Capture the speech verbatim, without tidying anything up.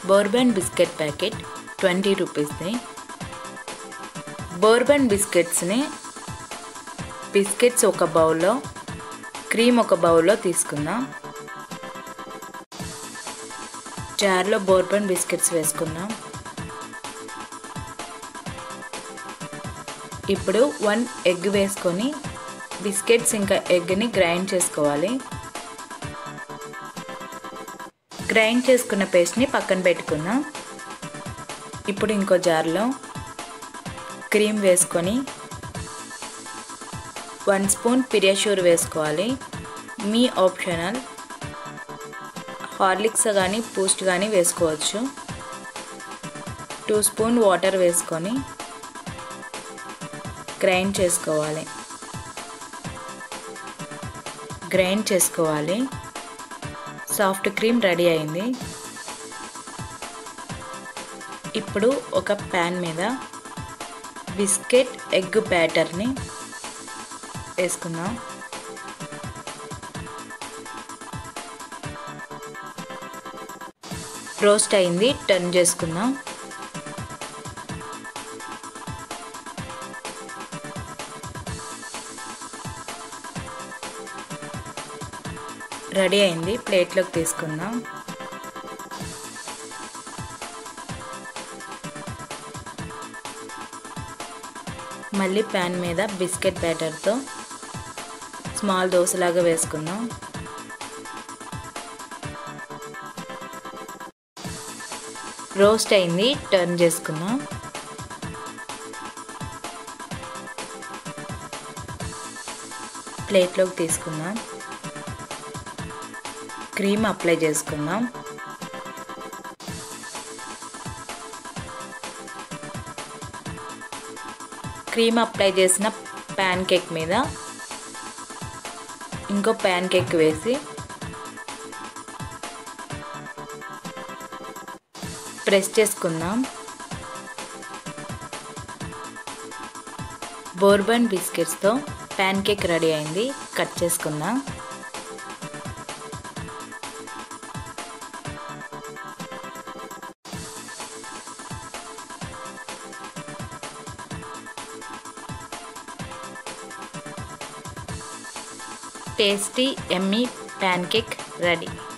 Bourbon biscuit packet twenty రూపీస్ది. Bourbon బిస్కెట్స్ని biscuits ఒక బౌల్లో, క్రీమ్ ఒక బౌల్లో తీసుకుందాం. జార్లో బోర్బన్ బిస్కెట్స్ వేసుకుందాం. ఇప్పుడు వన్ ఎగ్ వేసుకొని బిస్కెట్స్ ఇంకా ఎగ్ని గ్రైండ్ చేసుకోవాలి. గ్రైండ్ చేసుకున్న పేస్ట్ని పక్కన పెట్టుకుందాం. ఇప్పుడు ఇంకో జార్లో క్రీమ్ వేసుకొని వన్ స్పూన్ పిడియాష్యూర్ వేసుకోవాలి. మీ ఆప్షనల్. హార్లిక్స్ కానీ బూస్ట్ కానీ వేసుకోవచ్చు. టూ స్పూన్ వాటర్ వేసుకొని గ్రైండ్ చేసుకోవాలి. గ్రైండ్ చేసుకోవాలి. సాఫ్ట్ క్రీమ్ రెడీ అయింది. ఇప్పుడు ఒక ప్యాన్ మీద బిస్కెట్ ఎగ్ బ్యాటర్ని వేసుకుందాం. రోస్ట్ అయింది, టర్న్ చేసుకుందాం. రెడీ అయింది, ప్లేట్లోకి తీసుకుందాం. మళ్ళీ ప్యాన్ మీద బిస్కెట్ బ్యాటర్తో స్మాల్ దోశలాగా వేసుకుందాం. రోస్ట్ అయింది, టర్న్ చేసుకుందాం. ప్లేట్లోకి తీసుకుందాం. క్రీమ్ అప్లై చేసుకుందాం. క్రీమ్ అప్లై చేసిన ప్యాన్ కేక్ మీద ఇంకో ప్యాన్ కేక్ వేసి ప్రెస్ చేసుకుందాం. బోర్బన్ బిస్కెట్స్తో ప్యాన్ కేక్ రెడీ అయింది. కట్ చేసుకుందాం. Tasty yummy pancake ready.